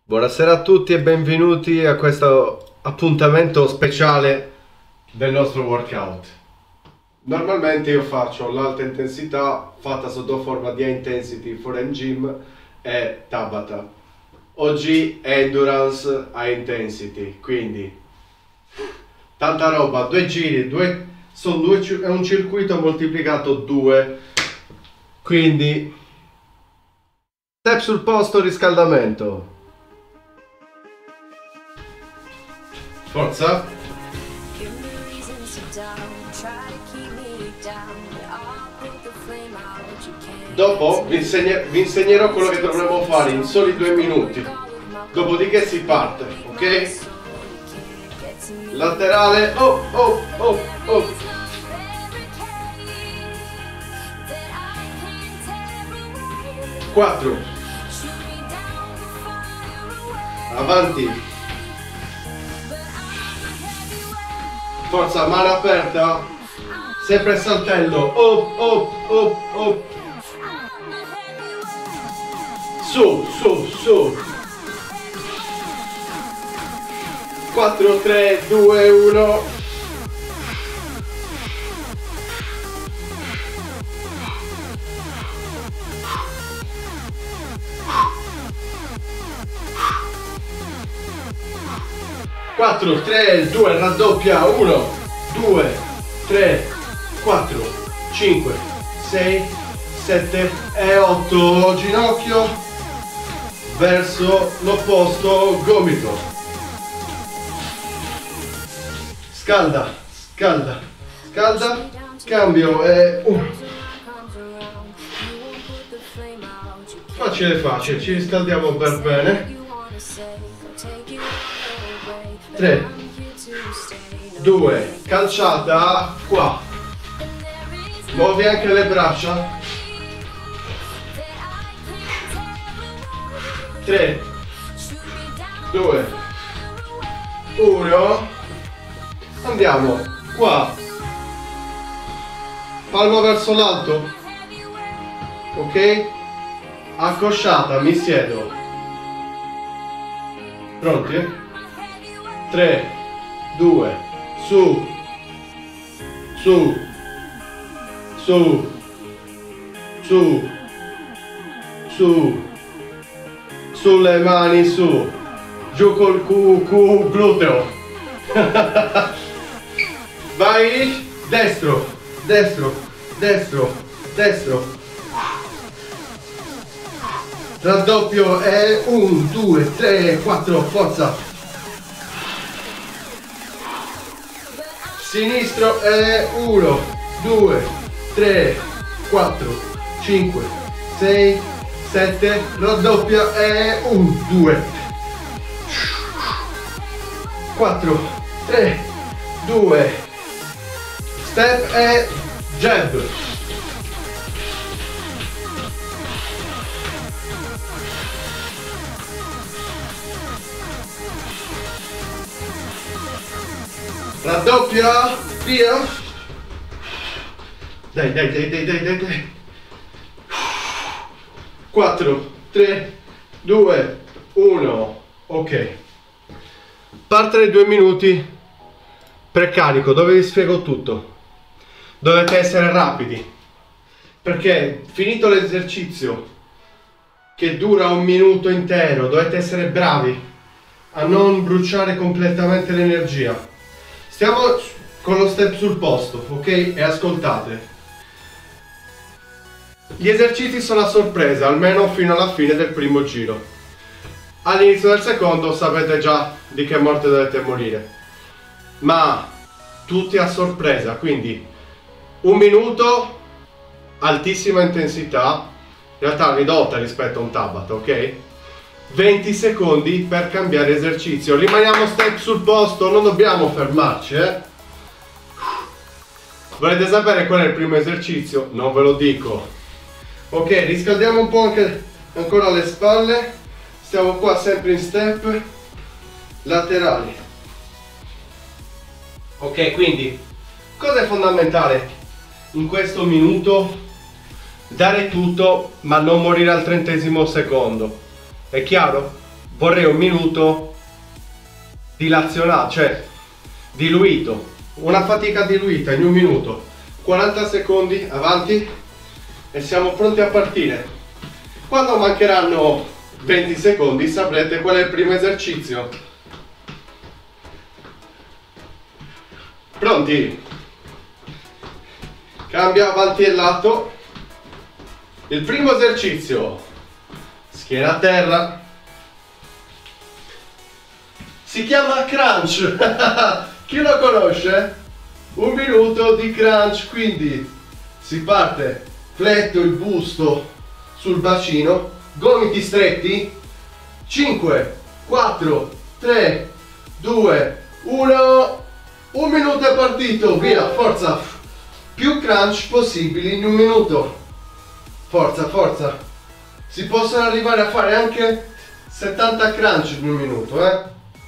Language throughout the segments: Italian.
Buonasera a tutti e benvenuti a questo appuntamento speciale del nostro workout. Normalmente io faccio l'alta intensità fatta sotto forma di high intensity for end gym e Tabata. Oggi è endurance high intensity, quindi tanta roba, due giri, è un circuito moltiplicato 2, quindi step sul posto, riscaldamento. Forza! Dopo vi insegnerò quello che dovremo fare in soli 2 minuti. Dopodiché si parte, ok? Laterale, oh, oh, oh, oh. Quattro. Avanti. Forza, mano aperta, sempre saltello, oh, oh, oh, oh. Su, su, su. 4, 3, 2, 1. Quattro, 3, 2, raddoppia, 1, 2, 3, 4, 5, 6, 7 e 8, ginocchio verso l'opposto, gomito, scalda, scalda, scalda, cambio e facile facile, ci riscaldiamo per bene. 3, 2, calciata qua, muovi anche le braccia, 3, 2, 1, andiamo qua, palmo verso l'alto, ok? Accosciata, mi siedo, pronti? 3, 2, su, su, su, su, su, sulle mani su, giù col gluteo. Vai, destro, destro, destro, destro. Raddoppio e 1, 2, 3, 4, forza. Sinistro e 1, 2, 3, 4, 5, 6, 7, raddoppia e 1, 2, 4, 3, 2, step e jab. Raddoppia, via. Dai, dai, dai, dai, dai, dai, dai. 4, 3, 2, 1. Ok. Parte dei 2 minuti precarico, dove vi spiego tutto. Dovete essere rapidi. Perché finito l'esercizio, che dura 1 minuto intero, dovete essere bravi a non bruciare completamente l'energia. Stiamo con lo step sul posto, ok? E ascoltate. Gli esercizi sono a sorpresa, almeno fino alla fine del primo giro. All'inizio del secondo sapete già di che morte dovete morire. Ma tutti a sorpresa, quindi 1 minuto, altissima intensità, in realtà ridotta rispetto a un Tabata, ok? 20 secondi per cambiare esercizio. Rimaniamo step sul posto, non dobbiamo fermarci, eh? Volete sapere qual è il primo esercizio? Non ve lo dico. Ok, riscaldiamo un po' anche ancora le spalle. Stiamo qua sempre in step laterali. Ok, quindi cosa è fondamentale in questo minuto? Dare tutto ma non morire al 30° secondo. È chiaro? vorrei un minuto dilazionato, cioè diluito, una fatica diluita in un minuto. 40 secondi avanti e siamo pronti a partire. Quando mancheranno 20 secondi saprete qual è il primo esercizio. Pronti? Cambia avanti e lato. Il primo esercizio, schiena a terra, si chiama crunch. Chi lo conosce? Un minuto di crunch, quindi si parte, fletto il busto sul bacino, gomiti stretti, 5, 4, 3, 2, 1, un minuto è partito, via, forza, più crunch possibili in un minuto, forza, forza, si possono arrivare a fare anche 70 crunch in un minuto,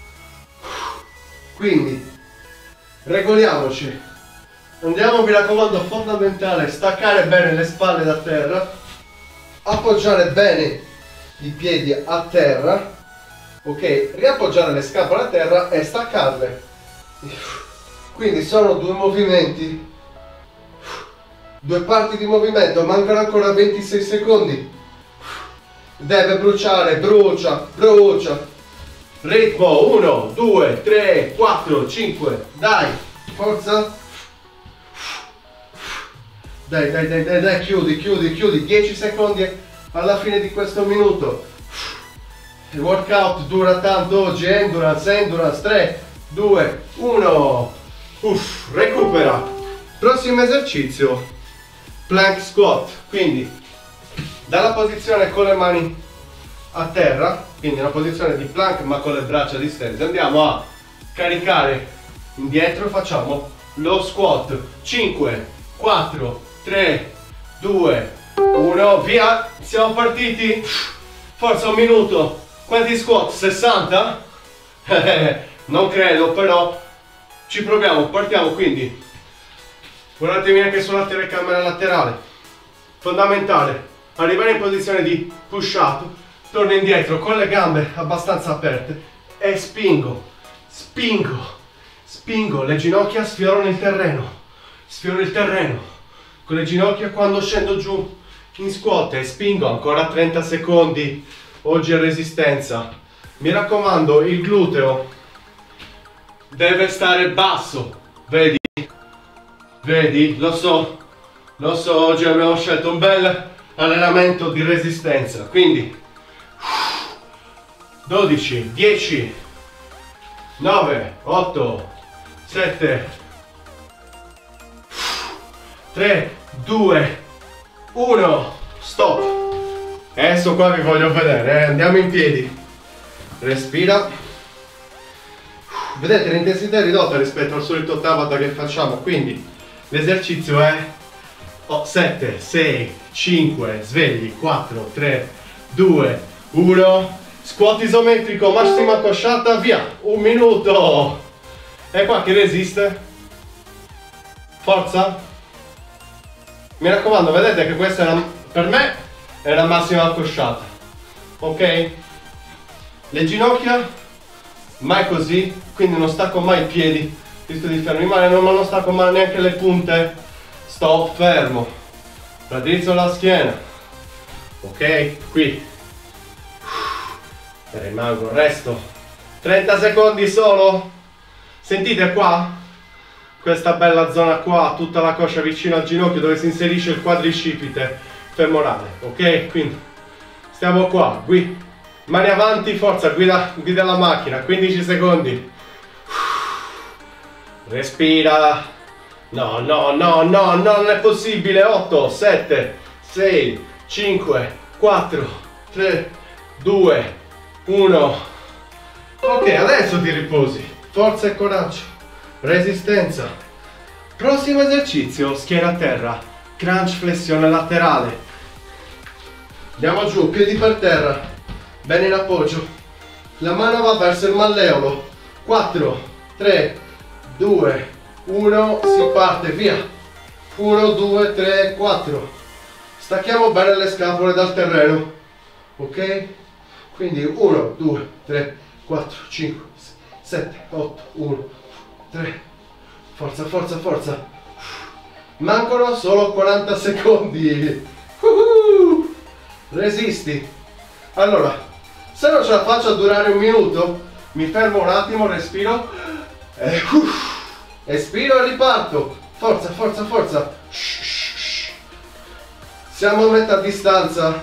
quindi regoliamoci, andiamo, mi raccomando, fondamentale staccare bene le spalle da terra, appoggiare bene i piedi a terra, ok, riappoggiare le scapole a terra e staccarle. Quindi sono due movimenti, due parti di movimento, mancano ancora 26 secondi, deve bruciare, brucia, brucia. Ritmo 1, 2, 3, 4, 5, dai, forza, dai, dai, dai, dai, dai, chiudi, chiudi, chiudi, 10 secondi alla fine di questo minuto. Il workout dura tanto oggi, endurance, endurance, 3, 2, 1, recupera. Prossimo esercizio, plank squat, quindi dalla posizione con le mani a terra, quindi una posizione di plank ma con le braccia distese, andiamo a caricare indietro, facciamo lo squat, 5, 4, 3, 2, 1, via, siamo partiti, forza, un minuto. Quanti squat? 60? Non credo, però ci proviamo, partiamo, quindi guardatemi anche sulla telecamera laterale, fondamentale, arrivare in posizione di push up, torno indietro con le gambe abbastanza aperte e spingo, spingo, spingo, le ginocchia sfiorano il terreno, sfioro il terreno con le ginocchia quando scendo giù in squat e spingo ancora 30 secondi, oggi è resistenza, mi raccomando, il gluteo deve stare basso, vedi, vedi, lo so, oggi abbiamo scelto un bel allenamento di resistenza, quindi 12, 10, 9, 8, 7, 3, 2, 1, stop. Adesso qua vi voglio vedere, andiamo in piedi, respira, vedete l'intensità è ridotta rispetto al solito Tabata che facciamo, quindi l'esercizio è 7, 6, 5, svegli, 4, 3, 2, 1, squat isometrico, massima cosciata, via, un minuto. E qua che resiste, forza, mi raccomando, vedete che questa è per me è la massima cosciata, ok? Le ginocchia mai così, quindi non stacco mai i piedi, rischio di fermo, ma non stacco mai neanche le punte, sto fermo, raddrizzo la schiena, ok? Qui rimango, resto 30 secondi solo, sentite qua? Questa bella zona qua, tutta la coscia vicino al ginocchio dove si inserisce il quadricipite femorale, ok? Quindi stiamo qua, qui, mani avanti, forza, guida la macchina, 15 secondi, respira, no, no, no, no, non è possibile, 8, 7, 6, 5, 4, 3, 2, 1, ok, adesso ti riposi, forza e coraggio, resistenza. Prossimo esercizio, schiena a terra, crunch flessione laterale, andiamo giù, piedi per terra, bene in appoggio, la mano va verso il malleolo, 4, 3, 2, 1, si parte, via, 1, 2, 3, 4, stacchiamo bene le scapole dal terreno, ok? Quindi 1, 2, 3, 4, 5, 7, 8, 1, 3, forza, forza, forza. Mancano solo 40 secondi. Resisti. Allora, se non ce la faccio a durare un minuto, mi fermo un attimo, respiro, espiro e riparto. Forza, forza, forza. Siamo a metà distanza,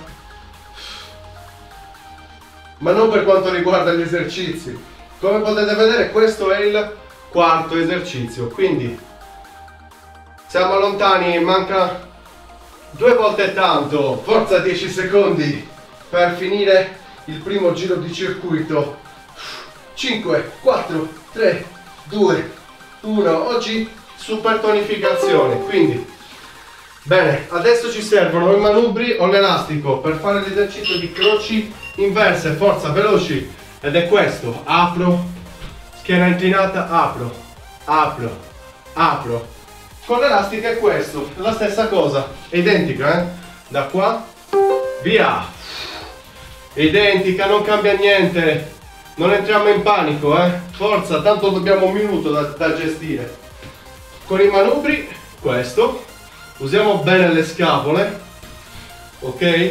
ma non per quanto riguarda gli esercizi. Come potete vedere, questo è il quarto esercizio, quindi siamo lontani, manca 2 volte tanto. Forza, 10 secondi per finire il primo giro di circuito. 5, 4, 3, 2, 1. Oggi super tonificazione, quindi bene, adesso ci servono i manubri o l'elastico per fare l'esercizio di croci inverse. Forza, veloci, ed è questo: apro, schiena inclinata, apro, apro, apro. Con l'elastico è questo, la stessa cosa, è identica, da qua, via, identica, non cambia niente, non entriamo in panico, forza, tanto dobbiamo un minuto da gestire. Con i manubri, questo, usiamo bene le scapole, ok?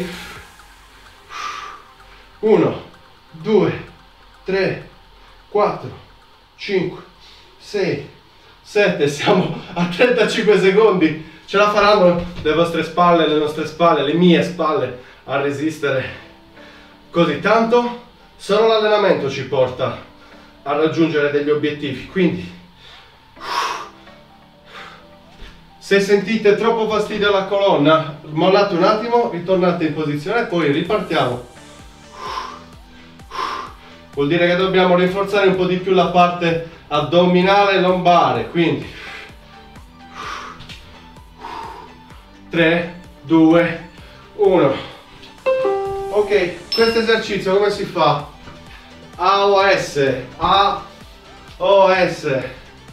1, 2, 3, 4, 5, 6, 7, siamo a 35 secondi, ce la faranno le vostre spalle, le nostre spalle, le mie spalle a resistere così tanto? Solo l'allenamento ci porta a raggiungere degli obiettivi, quindi se sentite troppo fastidio alla colonna, mollate un attimo, ritornate in posizione e poi ripartiamo. Vuol dire che dobbiamo rinforzare un po' di più la parte addominale e lombare, quindi 3, 2, 1. Ok, questo esercizio come si fa? AOS, AOS.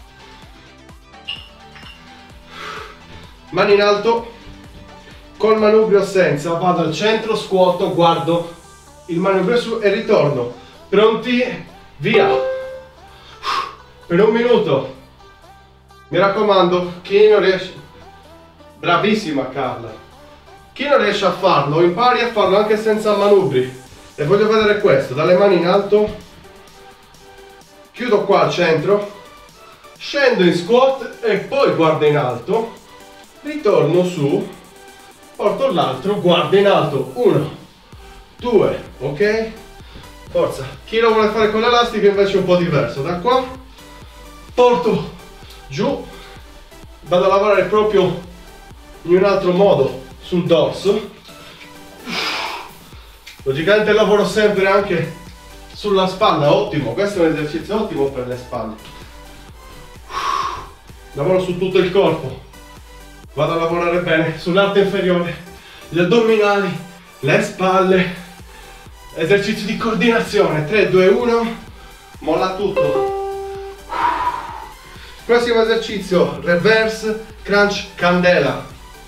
Mani in alto, col manubrio senza, vado al centro, scuoto, guardo il manubrio su e ritorno. Pronti? Via! Per un minuto. Mi raccomando, chi non riesce... Bravissima Carla! Chi non riesce a farlo, impari a farlo anche senza manubri. E voglio vedere questo, dalle mani in alto, chiudo qua al centro, scendo in squat e poi guardo in alto, ritorno su, porto l'altro, guardo in alto, 1, 2, ok? Forza, chi lo vuole fare con l'elastico invece è un po' diverso, da qua, porto giù, vado a lavorare proprio in un altro modo sul dorso. Logicamente lavoro sempre anche sulla spalla, ottimo, questo è un esercizio ottimo per le spalle. Lavoro su tutto il corpo, vado a lavorare bene sull'arto inferiore, gli addominali, le spalle, esercizio di coordinazione, 3, 2, 1, molla tutto. Prossimo esercizio, reverse crunch candela.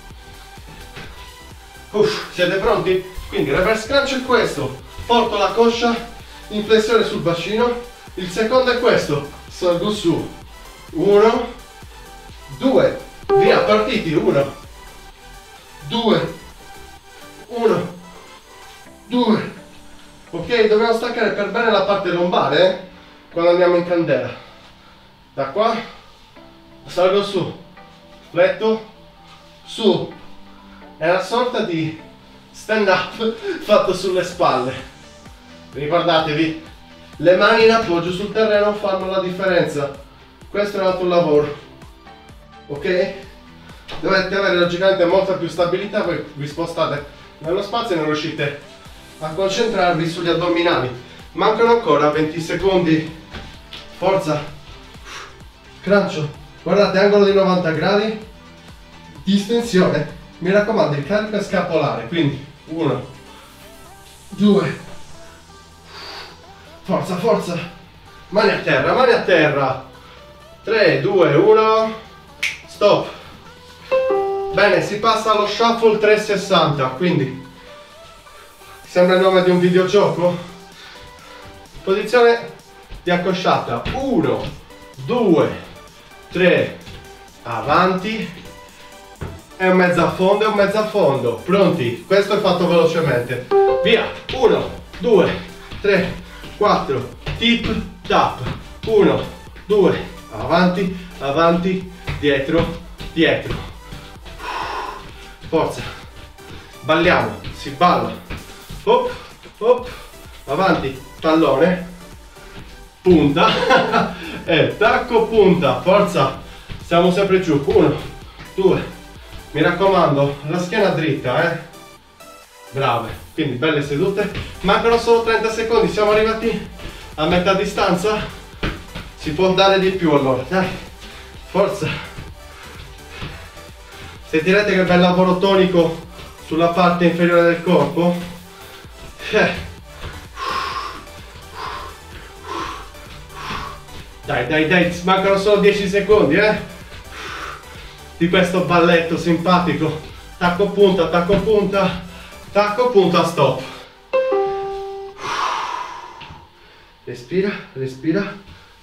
Siete pronti? Quindi reverse crunch è questo, porto la coscia in flessione sul bacino, il secondo è questo, salgo su, 1, 2, via, partiti, 1, 2, 1, 2, ok, dobbiamo staccare per bene la parte lombare, quando andiamo in candela, da qua, salgo su, fletto, su, è una sorta di stand up fatto sulle spalle. Ricordatevi, le mani in appoggio sul terreno fanno la differenza. Questo è un altro lavoro, ok? Dovete avere logicamente molta più stabilità, poi vi spostate nello spazio e non riuscite a concentrarvi sugli addominali. Mancano ancora 20 secondi. Forza, crancio, guardate, angolo di 90 gradi, distensione. Mi raccomando, il carico è scapolare, quindi 1, 2, forza, forza, mani a terra, 3, 2, 1, stop. Bene, si passa allo shuffle 360, quindi sembra il nome di un videogioco, posizione di accosciata, 1, 2, 3, avanti e un mezzo affondo e un mezzo affondo. Pronti? Questo è fatto velocemente. Via, 1, 2, 3, 4, tip, tap, 1, 2, avanti, avanti, dietro, dietro. Forza, balliamo, si balla, hop, hop, avanti, tallone, punta, e tacco, punta, forza, siamo sempre giù, 1, 2, mi raccomando, la schiena dritta, brave, quindi belle sedute, mancano solo 30 secondi, siamo arrivati a metà distanza, si può dare di più allora, dai, forza, sentirete che bel lavoro tonico sulla parte inferiore del corpo, dai, dai, dai, mancano solo 10 secondi, di questo balletto simpatico, tacco punta, tacco punta, tacco punta, stop. Respira, respira.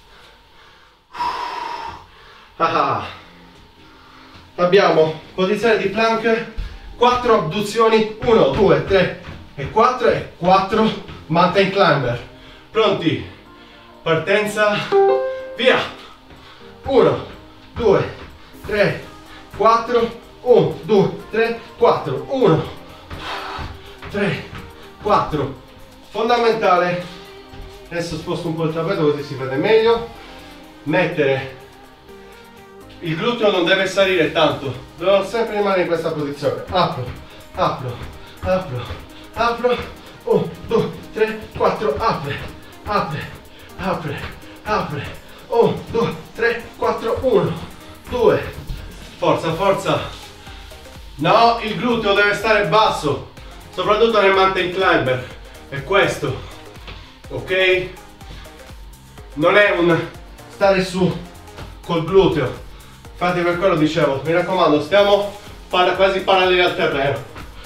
Abbiamo posizione di plank, 4 abduzioni, 1, 2, 3 e 4 mountain climber. Pronti? Partenza, via! 1, 2, 3, 4, 1, 2, 3, 4, 1, 3, 4. Fondamentale, adesso sposto un po' il tappeto così si vede meglio, mettere il gluteo, non deve salire tanto, devo sempre rimanere in questa posizione, apro, apro, apro, apro, 1, 2, 3, 4, apre, apre, apre, apre, 1, 2, 3, 4, 1, 2, forza, forza, no, il gluteo deve stare basso, soprattutto nel mountain climber, è questo, ok? Non è un stare su col gluteo, infatti per quello dicevo, mi raccomando, stiamo quasi paralleli al terreno,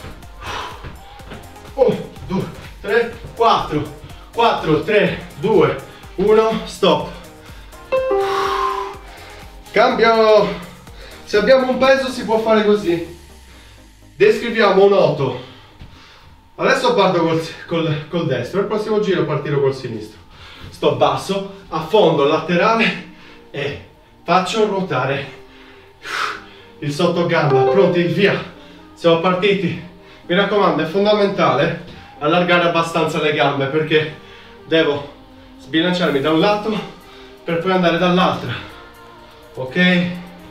1, 2, 3, 4, 4, 3, 2, 1, stop. Cambio. Se abbiamo un peso si può fare così. Descriviamo un 8. Adesso parto col destro, il prossimo giro partirò col sinistro. Sto basso, affondo laterale e faccio ruotare il sottogamba. Pronti? Via. Siamo partiti. Mi raccomando, è fondamentale allargare abbastanza le gambe perché devo sbilanciarmi da un lato per poi andare dall'altra, ok?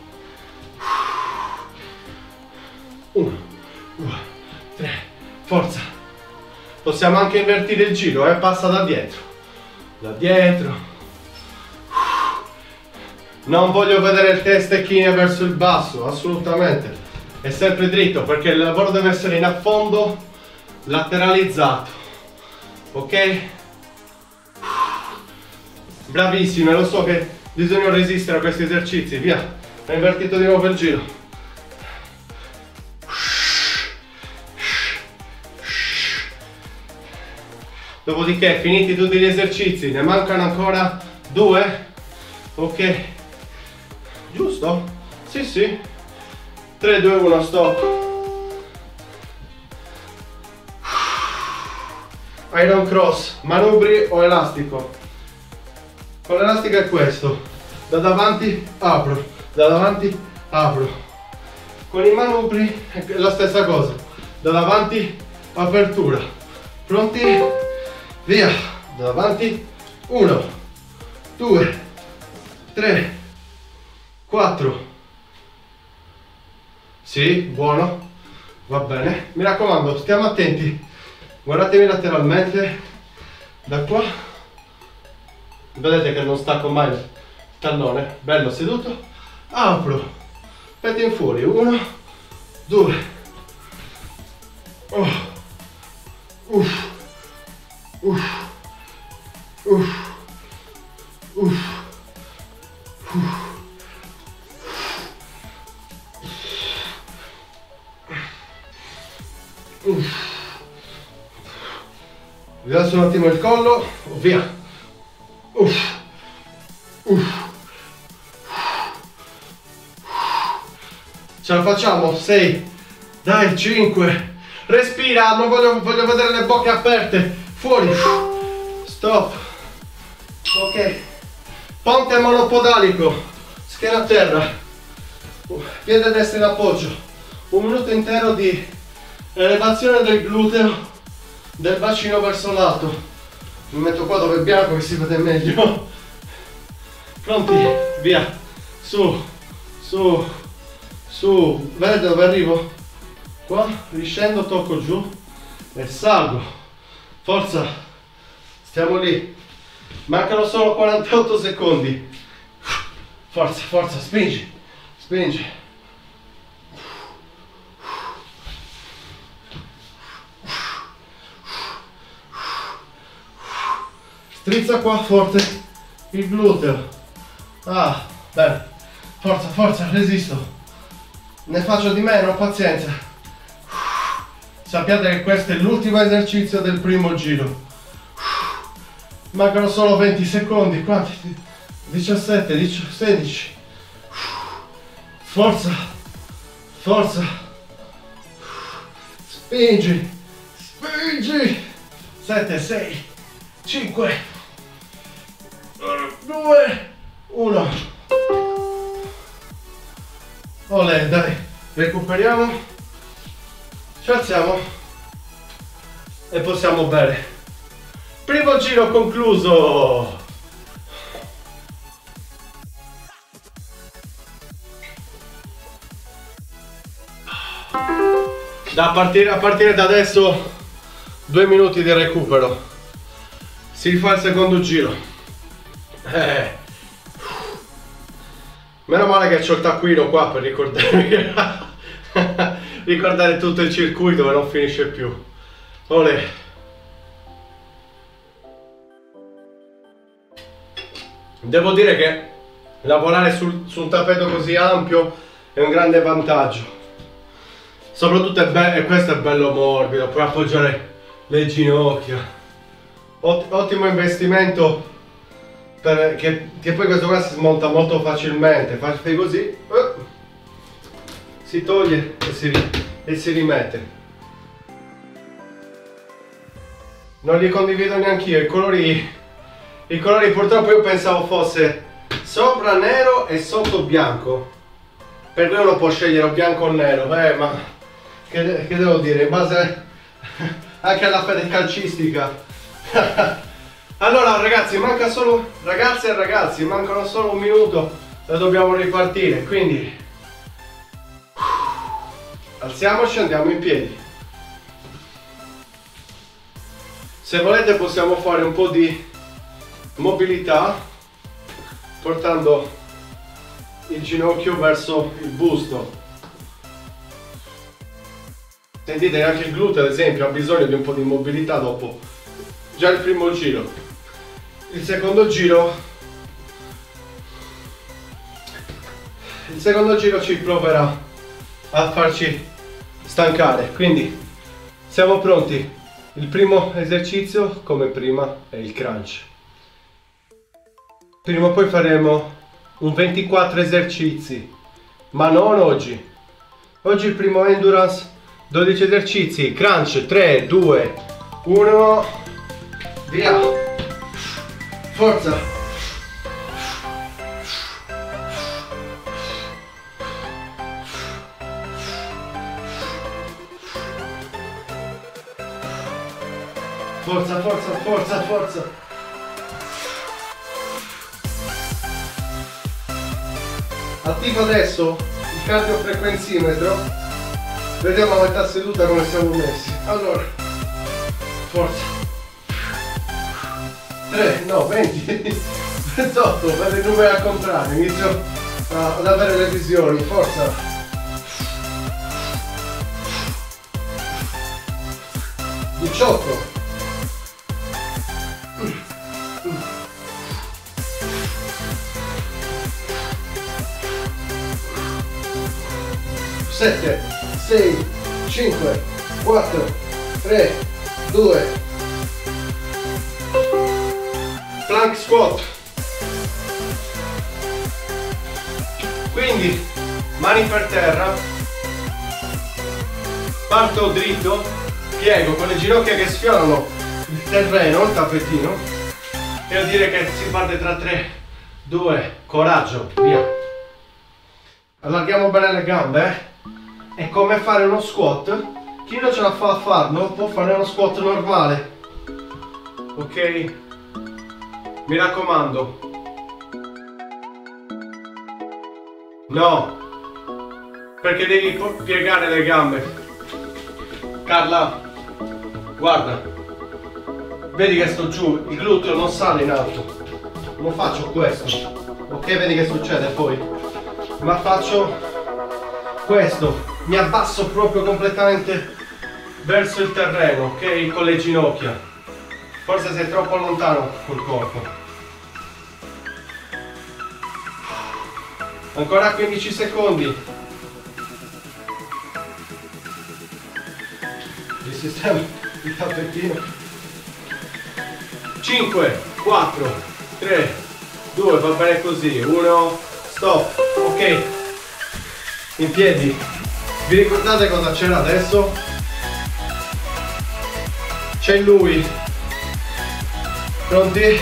1, 2, 3, forza, possiamo anche invertire il giro, passa da dietro, non voglio vedere il testechine verso il basso, assolutamente, è sempre dritto perché il lavoro deve essere in affondo, lateralizzato, ok? Bravissime, lo so che bisogna resistere a questi esercizi, via, ho invertito di nuovo il giro. Dopodiché, finiti tutti gli esercizi, ne mancano ancora 2, ok? Giusto? Sì, sì. 3, 2, 1, stop. Iron cross, manubri o elastico? Con l'elastico è questo, da davanti apro, da davanti apro. Con i manubri è la stessa cosa, da davanti apertura. Pronti? Via, da davanti, 1, 2, 3, 4. Sì, buono, va bene. Mi raccomando, stiamo attenti. Guardatemi lateralmente, da qua. Vedete che non stacco mai il tallone, bello seduto. Apro, pettine fuori, 1, 2. Uff. Rilasso un attimo il collo, via. Ce la facciamo? 6, dai, 5, respira, non voglio vedere le bocche aperte, fuori, stop, ok, ponte monopodalico, schiena a terra, piede destro in appoggio, 1 minuto intero di elevazione del gluteo, del bacino verso l'alto. Mi metto qua dove è bianco che si vede meglio. Pronti? Via, su, su, su, vedete dove arrivo? Qua, riscendo, tocco giù e salgo. Forza, stiamo lì. Mancano solo 48 secondi. Forza, forza, spingi, spingi. Strizza qua forte il gluteo. Ah, bene. Forza, forza, resisto. Ne faccio di meno, pazienza. Sappiate che questo è l'ultimo esercizio del primo giro. Mancano solo 20 secondi. Quanti? 17, 16. Forza, forza. Spingi, spingi. 7, 6, 5, 2, 1. Olè, dai, recuperiamo, ci alziamo e possiamo bere. Primo giro concluso. A partire da adesso 2 minuti di recupero. Si rifà il secondo giro. Meno male che c'ho il taccuino qua per ricordare tutto il circuito e non finisce più. Olè. Devo dire che lavorare su un tappeto così ampio è un grande vantaggio. Soprattutto e questo è bello morbido, puoi appoggiare le ginocchia. Ottimo investimento. Che poi questo qua si smonta molto facilmente, fai così, si toglie e si rimette. Non li condivido neanche io, i colori purtroppo io pensavo fosse sopra nero e sotto bianco, per cui uno può scegliere bianco o nero, ma che devo dire, in base anche alla fede calcistica. Allora ragazzi, ragazze e ragazzi, mancano solo 1 minuto e dobbiamo ripartire, quindi alziamoci e andiamo in piedi. Se volete possiamo fare un po' di mobilità portando il ginocchio verso il busto. Sentite che anche il gluteo ad esempio ha bisogno di un po' di mobilità dopo già il primo giro. Il secondo giro ci proverà a farci stancare, quindi siamo pronti. Il primo esercizio, come prima, è il crunch. Prima o poi faremo un 24 esercizi, ma non oggi. Oggi il primo endurance, 12 esercizi, crunch, 3, 2, 1, via! Forza! Forza, forza, forza, forza! Attivo adesso il cardiofrequenzimetro. Vediamo a metà seduta come siamo messi. Allora, forza! 3, no, 20, 28, per i numeri al contrario, inizio ad avere le visioni, forza! 18, 7, 6, 5, 4, 3, 2, plank squat. Quindi mani per terra, parto dritto, piego con le ginocchia che sfiorano il terreno, il tappetino, e a dire che si parte tra 3, 2, coraggio, via. Allarghiamo bene le gambe, è come fare uno squat. Chi non ce la fa a farlo può fare uno squat normale, ok? Mi raccomando, no, perché devi piegare le gambe. Carla, guarda, vedi che sto giù, il gluteo non sale in alto, non faccio questo, ok? Vedi che succede poi, ma faccio questo, mi abbasso proprio completamente verso il terreno, ok? Con le ginocchia, forse sei troppo lontano col corpo. Ancora 15 secondi. Sistema il tappettino. 5, 4, 3, 2, va bene così, 1, stop, ok, in piedi. Vi ricordate cosa c'era adesso? C'è lui. Pronti?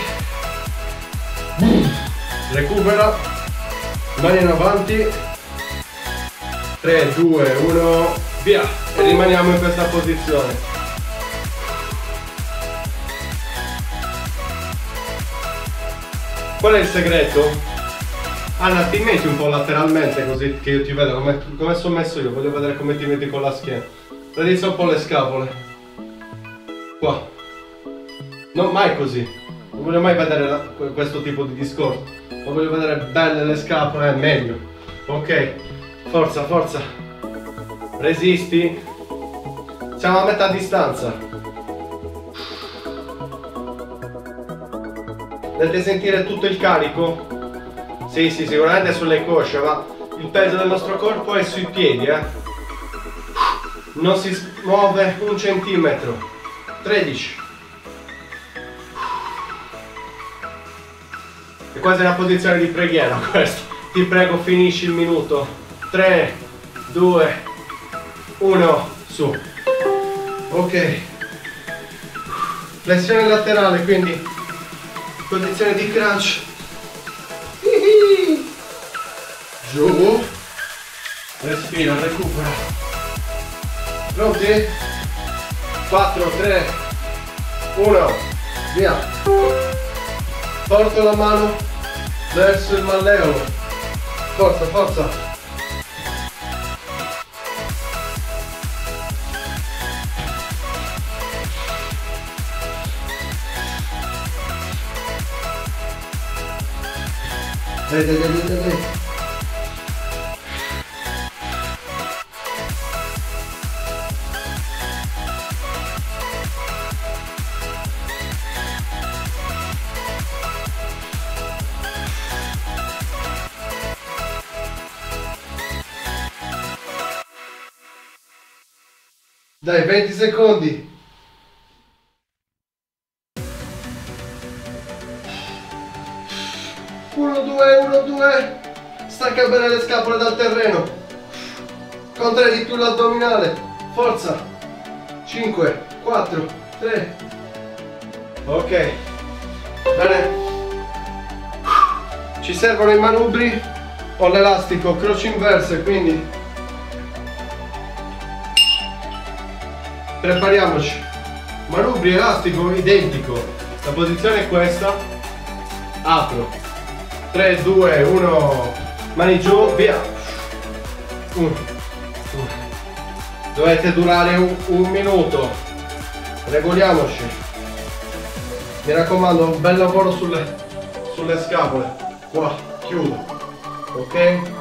Recupera, mani in avanti, 3, 2, 1, via. E rimaniamo in questa posizione. Qual è il segreto? Anna, ti metti un po' lateralmente così che io ti vedo come sono messo io, voglio vedere come ti metti con la schiena. Raddrizza un po' le scapole. Qua. Non mai così. Non voglio mai vedere questo tipo di discorso. Ma voglio vedere belle le scapole, è meglio. Ok. Forza, forza. Resisti. Siamo a metà distanza. Dovete sentire tutto il carico? Sì, sì, sicuramente sulle cosce, ma il peso del nostro corpo è sui piedi, Non si muove un centimetro. 13. È quasi una posizione di preghiera questa. Ti prego, finisci il minuto. 3, 2, 1, su. Ok. Flessione laterale, quindi posizione di crunch. Giù. Respira, recupera. Pronti? 4, 3, 1, via. Porto la mano verso il malleolo. Forza, forza. Dai. Dai, 20 secondi. Uno, due. Stacca bene le scapole dal terreno. Contrai di più l'addominale. Forza. 5, 4, 3. Ok. Bene. Ci servono i manubri o l'elastico, croce inverse, quindi prepariamoci. Manubri, elastico identico. La posizione è questa. Apro. 3, 2, 1. Mani giù, via. Dovete durare un minuto. Regoliamoci. Mi raccomando, un bel lavoro sulle scapole. Qua, chiudo. Ok?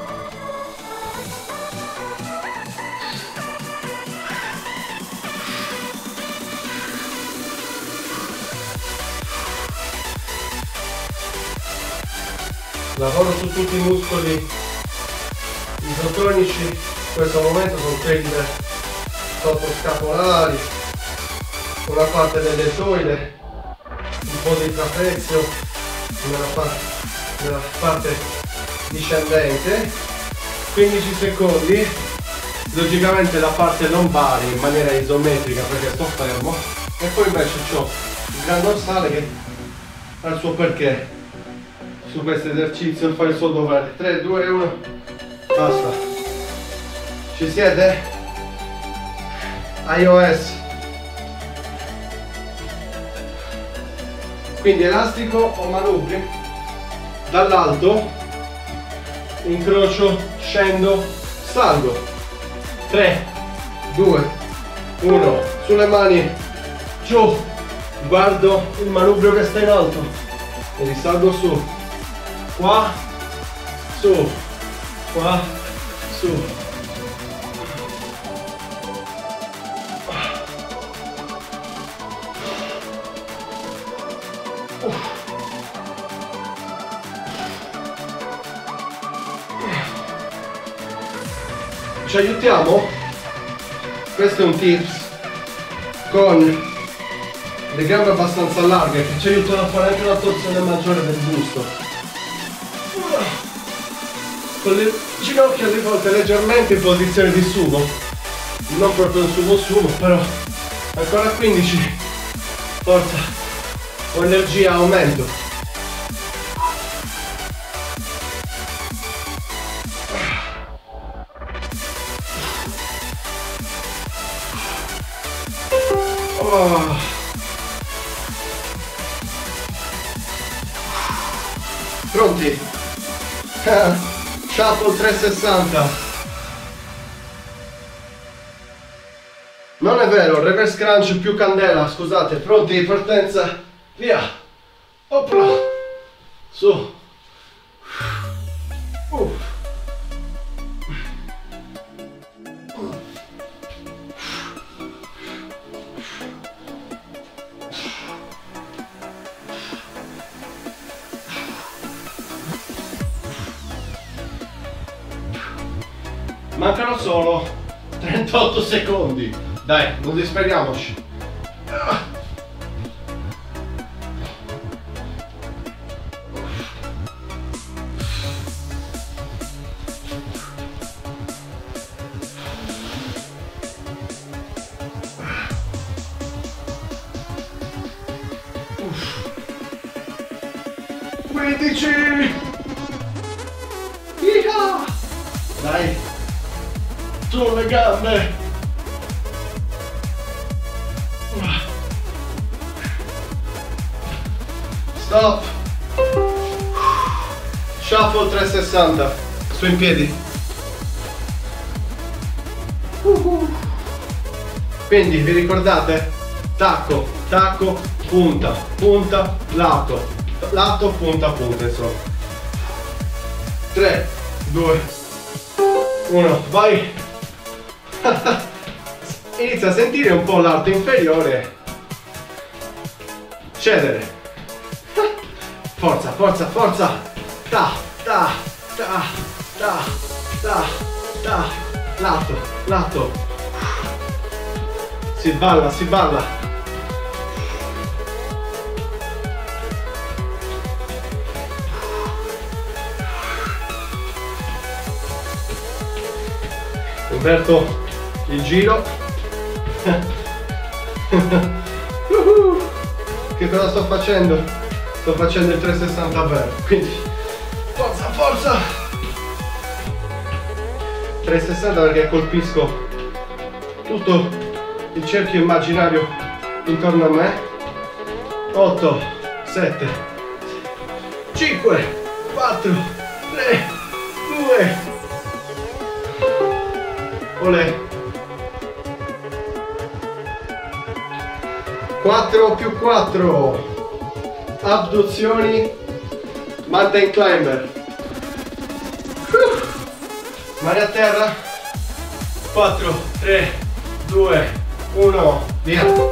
Lavoro su tutti i muscoli isotonici, in questo momento sono quelli sottoscapolari, una parte del deltoide, un po' di trapezio nella parte discendente, 15 secondi, logicamente la parte lombare in maniera isometrica perché sto fermo, e poi invece ho il gran dorsale che ha il suo perché su questo esercizio, fa il suo dovere. 3, 2, 1, basta. Ci siete? iOS. Quindi elastico o manubri, dall'alto, incrocio, scendo, salgo. 3, 2, 1, sulle mani, giù, guardo il manubrio che sta in alto e risalgo su, qua, su, qua, su. Ci aiutiamo? Questo è un tips con le gambe abbastanza larghe che ci aiutano a fare anche una torsione maggiore del busto, con le ginocchia rivolte leggermente in posizione di sumo, non proprio un sumo, però ancora 15, forza, ho energia, aumento. Oh. Pronti? Shuffle 360. Non è vero, reverse crunch più candela, scusate. Pronti? Partenza, via. Opla. Su. Mancano solo 38 secondi. Dai, non disperiamoci. 15. Iha! Dai, su le gambe. Stop. Shuffle 360. Su in piedi. Quindi vi ricordate? Tacco, tacco, punta, punta, lato, lato, punta, punta, insomma. 3, 2, 1, vai. Inizia a sentire un po' l'arto inferiore cedere. Forza, forza, forza. Ta, ta, ta, ta, ta, ta. Lato, lato. Si balla, si balla. Inverto il giro. Che cosa sto facendo? Sto facendo il 360 vero, quindi forza, forza. 360 perché colpisco tutto il cerchio immaginario intorno a me. 8, 7, 5, 4, 3, 2. Olè. 4 più 4. Abduzioni, mountain climber. Mani a terra. 4, 3, 2, 1, via.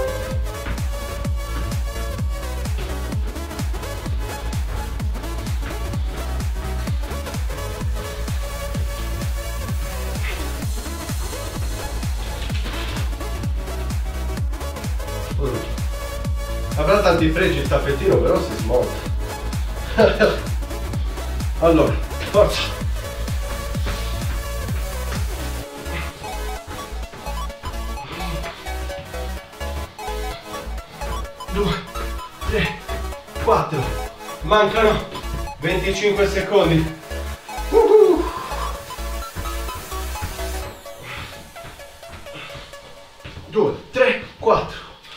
Avrà tanti pregi il tappetino, però si smonta. Allora, forza. 4, mancano 25 secondi. 2, 3, 4.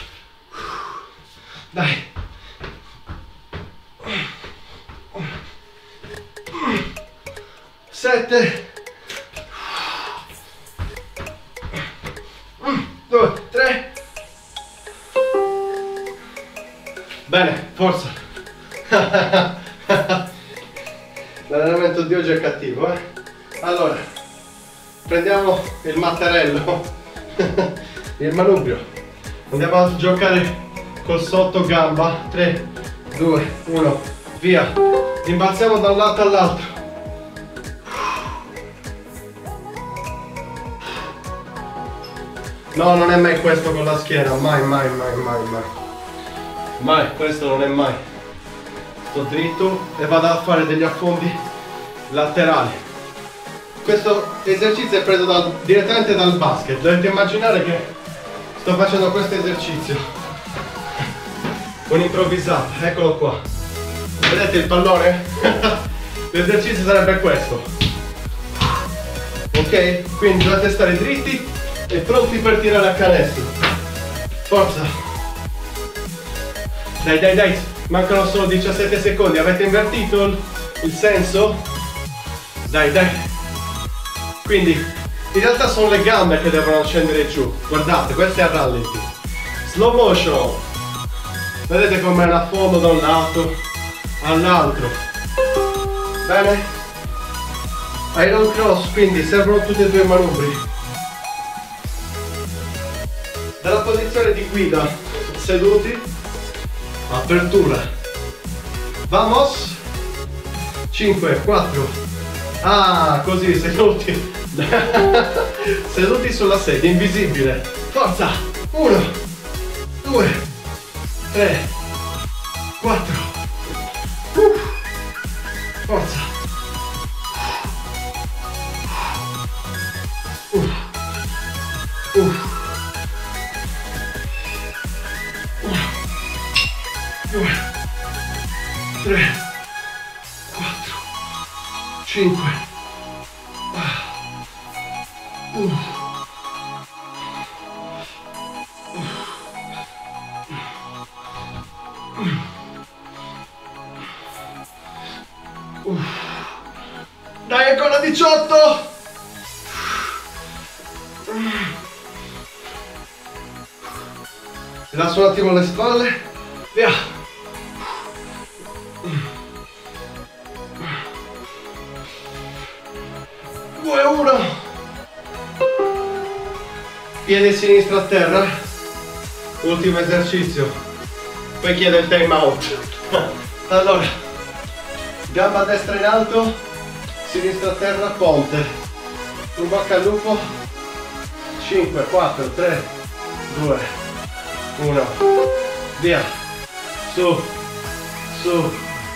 Dai. 7. 2, 3. Bene, forza. L'allenamento di oggi è cattivo, eh? Allora, prendiamo il mattarello, il manubrio. Andiamo a giocare col sotto gamba. 3, 2, 1, via. Rimbalziamo da un lato all'altro. No, non è mai questo con la schiena, mai, mai, mai, mai, mai. Mai, questo non è mai. Sto dritto e vado a fare degli affondi laterali. Questo esercizio è preso direttamente dal basket. Dovete immaginare che sto facendo questo esercizio. Un improvvisato, eccolo qua. Vedete il pallone? L'esercizio sarebbe questo. Ok? Quindi dovete stare dritti e pronti per tirare a canestro. Forza. Dai, dai, dai. Mancano solo 17 secondi. Avete invertito il senso? Dai, dai. Quindi in realtà sono le gambe che devono scendere giù. Guardate, questo è a rallenti. Slow motion. Vedete com'è un affondo da un lato all'altro. Bene? Iron cross, quindi servono tutti e due i manubri. Dalla posizione di guida, seduti, apertura. Vamos! 5, 4. Ah, così, seduti. Seduti sulla sedia, invisibile. Forza! 1, 2, 3, 4. Forza! Due, 3, 4, 5. Dai, ancora 18. Rilasso un attimo le spalle. Via. 2, 1. Piede sinistro a terra. Ultimo esercizio. Poi chiedo il time out. Allora, gamba destra in alto, sinistra a terra, ponte. In bocca al lupo. 5, 4, 3, 2, 1. Via. Su. Su.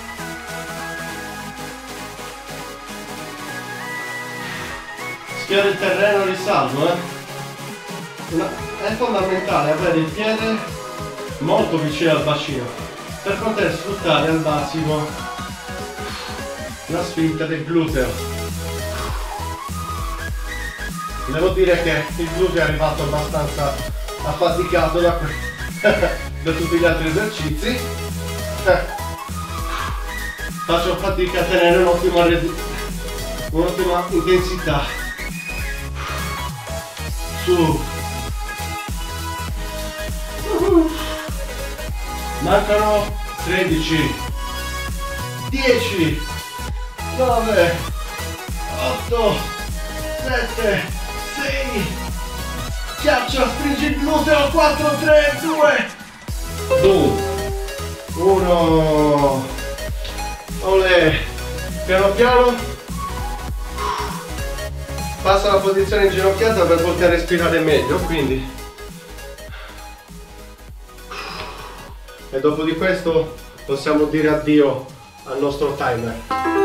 Schiera il terreno, risalvo, è fondamentale avere il piede molto vicino al bacino per poter sfruttare al massimo la spinta del gluteo. Devo dire che il gluteo è arrivato abbastanza affaticato da tutti gli altri esercizi. Faccio fatica a tenere un'ottima intensità. Su. Mancano 13, 10, 9, 8, 7, 6. Schiaccia, stringi il gluteo. 4, 3, 2, 1. Olè. Piano piano. Passa la posizione inginocchiata per poter respirare meglio, quindi. E dopo di questo possiamo dire addio al nostro timer.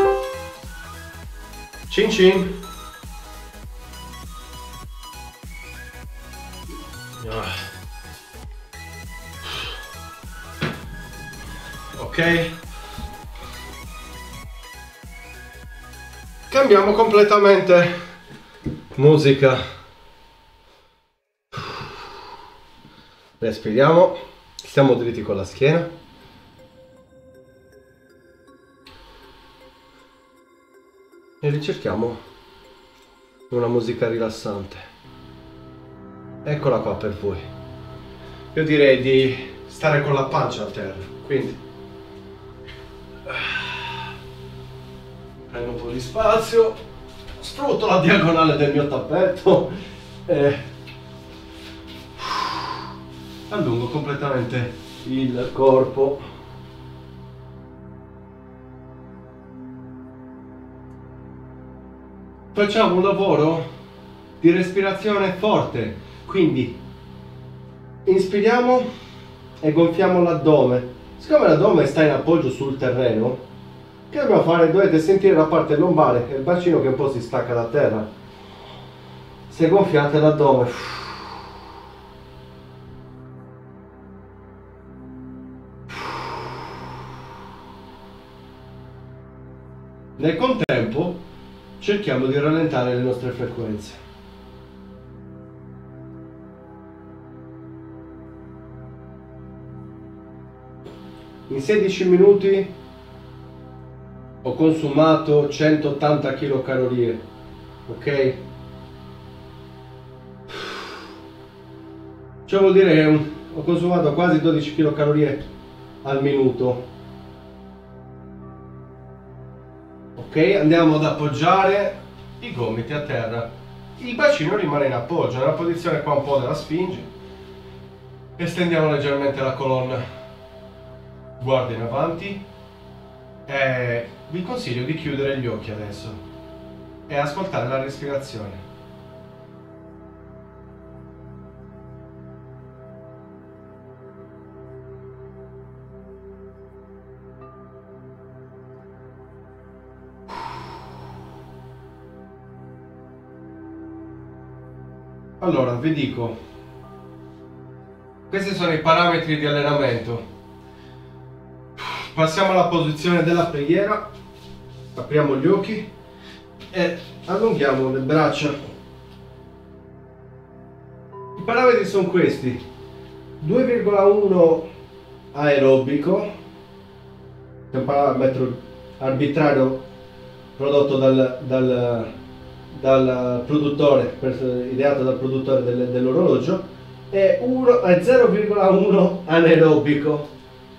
Cin cin. Ok, ok? Cambiamo completamente musica. Respiriamo, stiamo dritti con la schiena. E ricerchiamo una musica rilassante. Eccola qua per voi. Io direi di stare con la pancia a terra, quindi prendo un po' di spazio, sfrutto la diagonale del mio tappeto e allungo completamente il corpo. Facciamo un lavoro di respirazione forte, quindi inspiriamo e gonfiamo l'addome. Siccome l'addome sta in appoggio sul terreno, che dobbiamo fare? Dovete sentire la parte lombare e il bacino che un po' si stacca da terra. Se gonfiate l'addome, nel contempo cerchiamo di rallentare le nostre frequenze. In 16 minuti ho consumato 180 kcal, ok? Ciò vuol dire che ho consumato quasi 12 kcal al minuto. Ok, andiamo ad appoggiare i gomiti a terra. Il bacino rimane in appoggio, nella posizione qua un po' della sfinge. Estendiamo leggermente la colonna. Guarda in avanti. E vi consiglio di chiudere gli occhi adesso e ascoltare la respirazione. Allora, vi dico, questi sono i parametri di allenamento. Passiamo alla posizione della preghiera, apriamo gli occhi e allunghiamo le braccia. I parametri sono questi: 2,1 aerobico, che è un parametro arbitrario prodotto dal produttore, ideato dal produttore dell'orologio, e 0,1 anaerobico.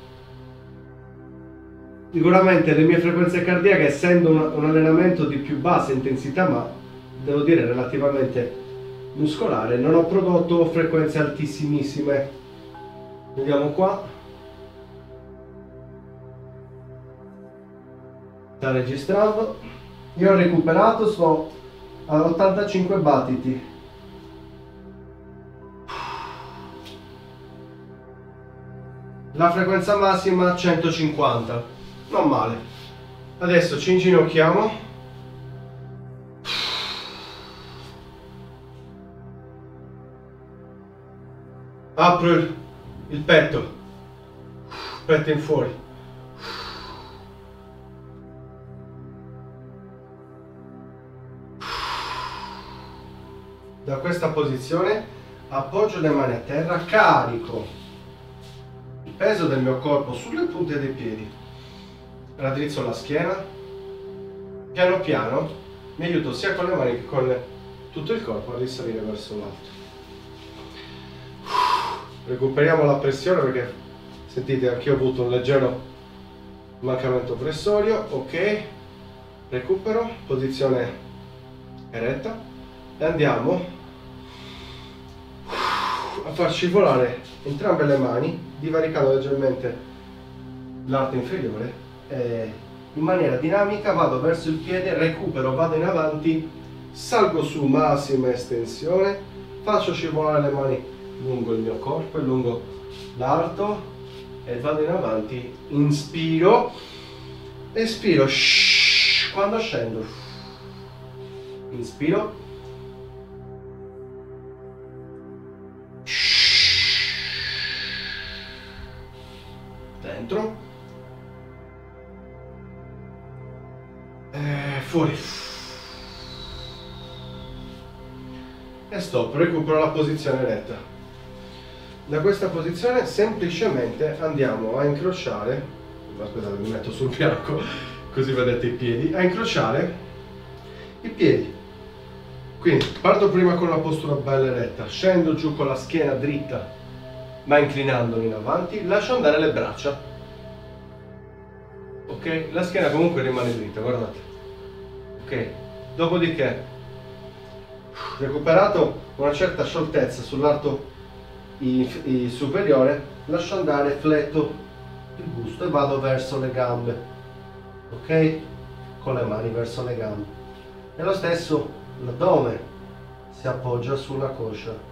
Sicuramente le mie frequenze cardiache, essendo un allenamento di più bassa intensità, ma devo dire relativamente muscolare, non ho prodotto frequenze altissimissime. Vediamo qua. Sta registrando. Io ho recuperato, sto a 85 battiti. La frequenza massima 150. Non male. Adesso ci inginocchiamo. Apro il petto. Petto in fuori. Da questa posizione appoggio le mani a terra, carico il peso del mio corpo sulle punte dei piedi, raddrizzo la schiena, piano piano mi aiuto sia con le mani che con tutto il corpo a risalire verso l'alto. Recuperiamo la pressione perché sentite anche io ho avuto un leggero mancamento pressorio. Ok, recupero, posizione eretta e andiamo a far scivolare entrambe le mani, divaricando leggermente l'arto inferiore, e in maniera dinamica vado verso il piede, recupero, vado in avanti, salgo su, massima estensione, faccio scivolare le mani lungo il mio corpo e lungo l'arto e vado in avanti, inspiro, espiro, quando scendo, inspiro, dentro, Fuori. E stop, recupero la posizione retta. Da questa posizione semplicemente andiamo a incrociare, aspettate mi metto sul fianco così vedete i piedi, a incrociare i piedi. Quindi parto prima con la postura bella retta, scendo giù con la schiena dritta ma inclinandomi in avanti, lascio andare le braccia. Ok? La schiena comunque rimane dritta, guardate. Ok? Dopodiché, recuperato una certa scioltezza sull'arto superiore, lascio andare, fletto il busto e vado verso le gambe. Ok? Con le mani verso le gambe. E lo stesso l'addome si appoggia sulla coscia.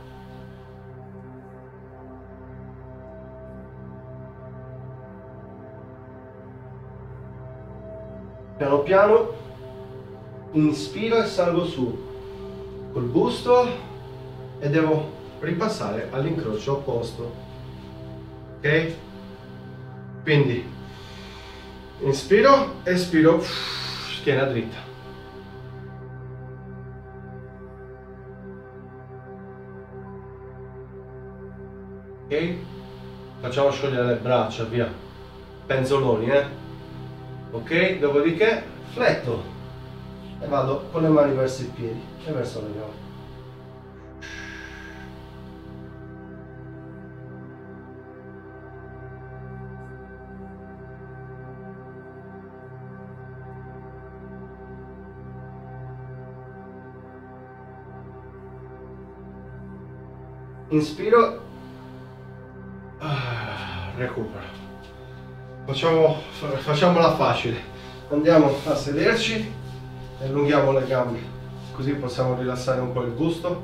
Piano piano inspiro e salgo su col busto e devo ripassare all'incrocio opposto. Ok? Quindi inspiro, espiro, schiena dritta. Ok? Facciamo sciogliere le braccia, via. Penzoloni, ok? Dopodiché fletto e vado con le mani verso i piedi e verso le gambe. Inspiro, recupero. Facciamola facile. Andiamo a sederci e allunghiamo le gambe, così possiamo rilassare un po' il busto.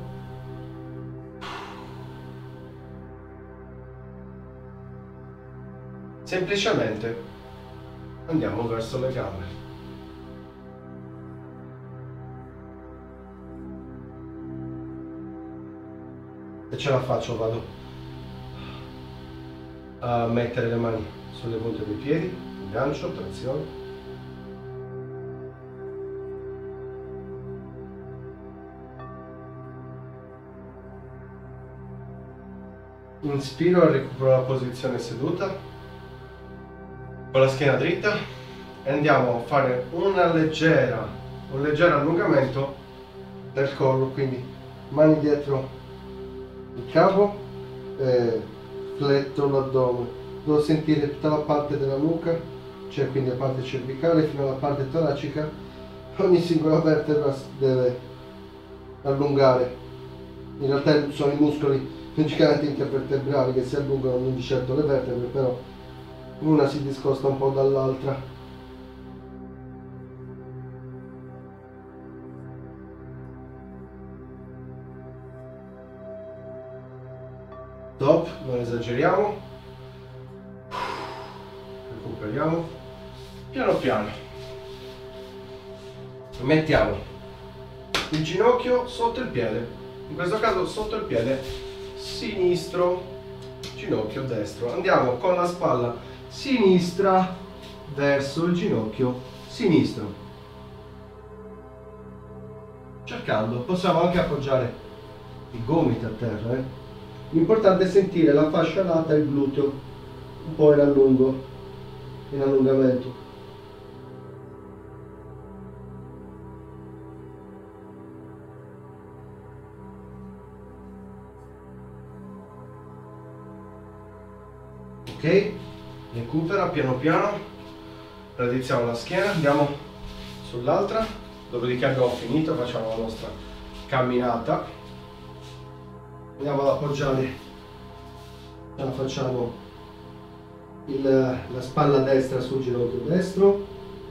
Semplicemente andiamo verso le gambe. Se ce la faccio vado a mettere le mani sulle punte dei piedi, gancio, trazione. Inspiro e recupero la posizione seduta con la schiena dritta e andiamo a fare un leggero allungamento del collo, quindi mani dietro il capo e fletto l'addome. Devo sentire tutta la parte della nuca, cioè quindi la parte cervicale fino alla parte toracica. Ogni singola vertebra deve allungare. In realtà sono i muscoli logicamente intervertebrali che si allungano, non di certo le vertebre, però una si discosta un po' dall'altra. Stop, non esageriamo. Recuperiamo. Piano piano. Mettiamo il ginocchio sotto il piede, in questo caso sotto il piede sinistro, ginocchio destro. Andiamo con la spalla sinistra verso il ginocchio sinistro. Cercando, possiamo anche appoggiare i gomiti a terra. L'importante è sentire la fascia lata e il gluteo un po' in allungamento. Ok, recupera piano piano, raddrizziamo la schiena, andiamo sull'altra, dopodiché abbiamo finito, facciamo la nostra camminata, andiamo ad appoggiare, facciamo la spalla destra sul ginocchio destro,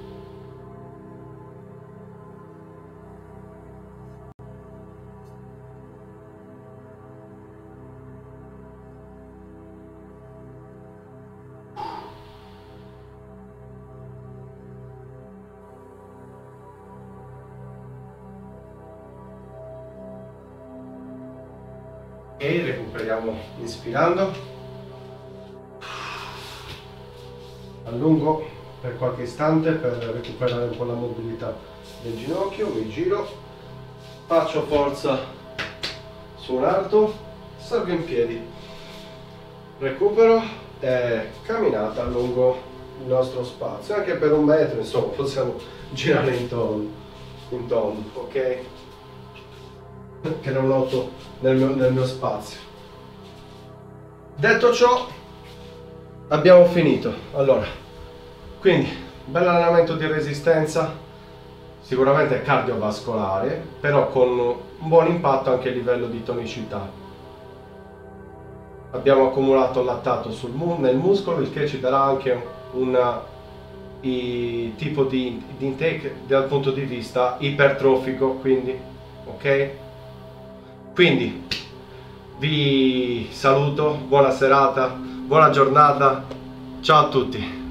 e recuperiamo inspirando, allungo per qualche istante per recuperare un po' la mobilità del ginocchio. Mi giro, faccio forza su un alto, salgo in piedi, recupero e camminata lungo il nostro spazio, anche per 1 metro, insomma, possiamo girare in tondo, ok? Che non noto nel mio spazio. Detto ciò, abbiamo finito. Allora, quindi bell'allenamento di resistenza, sicuramente cardiovascolare, però con un buon impatto anche a livello di tonicità. Abbiamo accumulato lattato nel muscolo, il che ci darà anche un tipo di intake dal punto di vista ipertrofico, quindi ok? Quindi vi saluto, buona serata, buona giornata, ciao a tutti.